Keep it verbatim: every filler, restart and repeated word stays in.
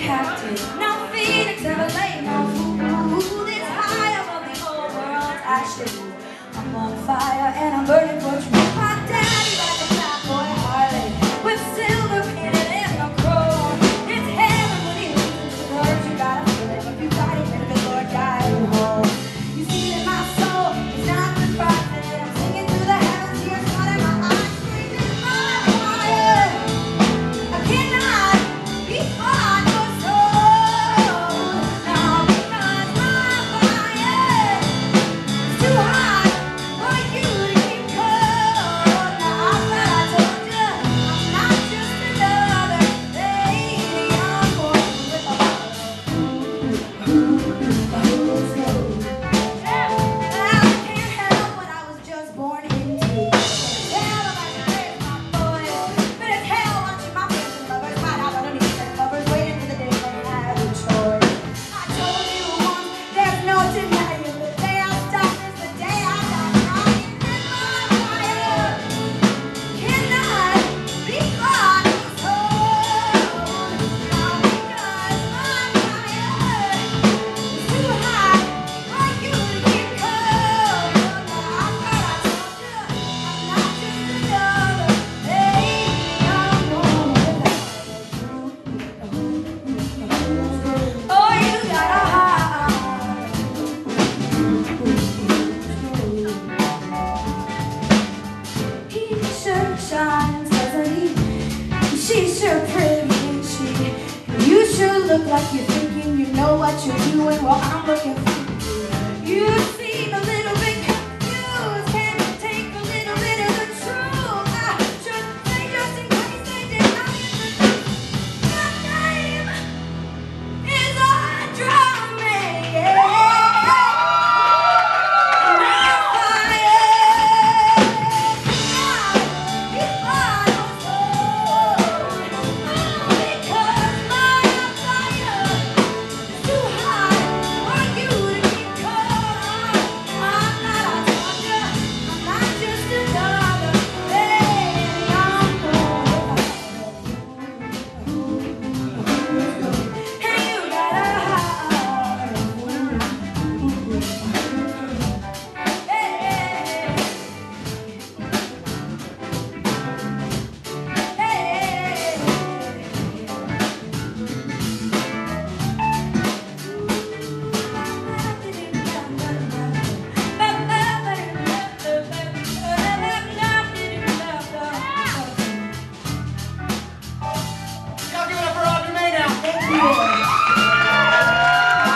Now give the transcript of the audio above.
captive. No Phoenix ever laid no food. It's high above the whole world. Actually, I'm on fire and I'm burning for truth. My daddy rides a fat boy Harley with silver painted in the chrome. It's heaven when he leaves the curves. You gotta feel it if you got it. May the Lord guide you home. You see that my soul is not the prophet. I'm singing through the heavens, tears flooding my eyes. Screaming my fire. I cannot be on your soul. Now because my fire is too hot for you to keep cold. Now I thought I told you I'm not just another lady. I'm born with a heart. I can't help what I was just born into. Hell, I can raise my voice, but it's hell watching my friends and lovers hide out underneath their covers, waiting for the day when I have a choice. I told you once, there's no denying the day I stop is the day I die trying. And my fire cannot be fought or sold. Now because my fire is too hot for you to keep cold. Now I thought I told you I'm not just another lady. I'm born with a oh, you got a heart. He sure shines, doesn't he? She's sure pretty, ain't she? You sure look like you're thinking you know what you're doing. Well, I'm looking for you. You seem a little bit confused. Can you take a little bit of the truth? I should say just in case they deny it. My name is Andromeda. My fire cannot be fought or sold. Because my fire is too hot for you to keep cold. I'm not, I told you, I'm not just another lady. I'm born with a hey, you got a heart. Hey, Y'all give it up for Audrey Mae now. Thank you.